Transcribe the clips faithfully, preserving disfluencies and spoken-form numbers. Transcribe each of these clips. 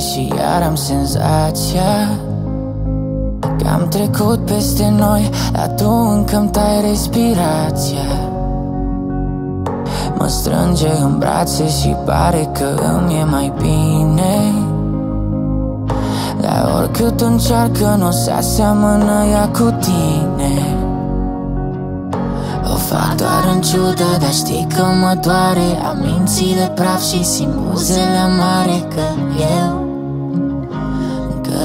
și iar am senzația că am trecut peste noi, dar tu încă-mi tai respirația. Mă strânge în brațe și pare că îmi e mai bine, dar oricât încearcă n-o să aseamănă ea cu tine. O fac doar în ciudă, dar știi că mă doare. Am minții de praf și simt buzele amare, că eu, că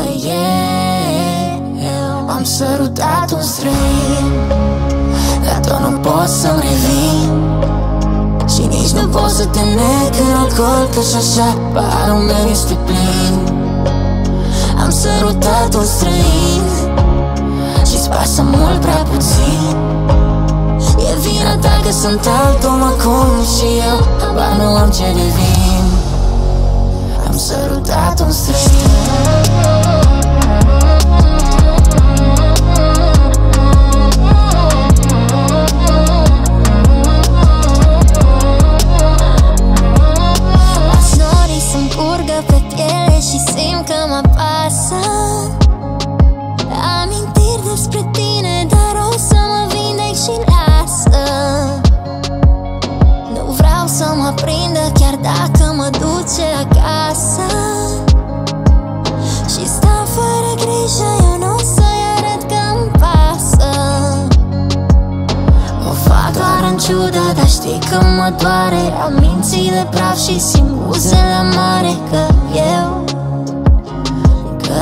eu am sărutat un străin, dar tot nu pot să-mi revin. Și nici nu pot să te neg în alcool, că și așa paharul meu este plin. Am sărutat un străin și-ți pasă mult prea puțin. E vina ta că sunt alt om acum și eu habar nu am ce devin. Am sărutat un străin. Norii să-mi curgă pe piele și simt că mă pasă. Amintiri despre tine, dar o să mă vindec și lasă. Nu vreau să mă prindă chiar dacă mă duce acasă. Și stau fără grijă, eu nu o să-i arăt că-mi pasă. O fac doar în ciudă, dar știi că mă doare. Am minții de praf și simt buzele amare, că eu, că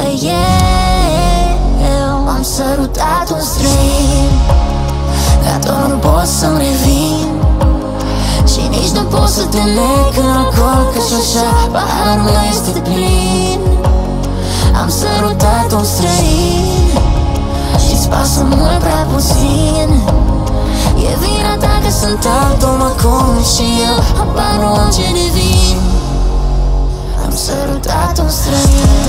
eu am sărutat un străin, dar tot nu pot să-mi revin. Și nici nu pot să te neg în alcool, că și așa paharul meu este plin. Am sărutat un străin și-ți pasă mult prea puțin. E vina ta că sunt alt om acum și eu habar nu am ce devin. Am sărutat un străin.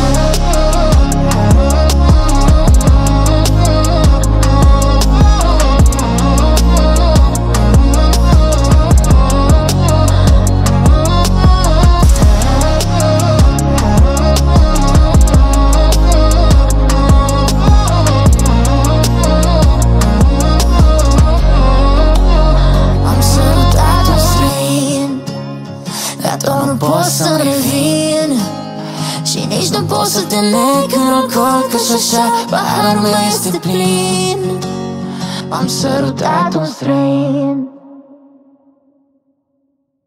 Nu pot să-mi revin și nici nu pot să te neg în alcool, că și așa paharul meu este plin. Am sărutat un străin.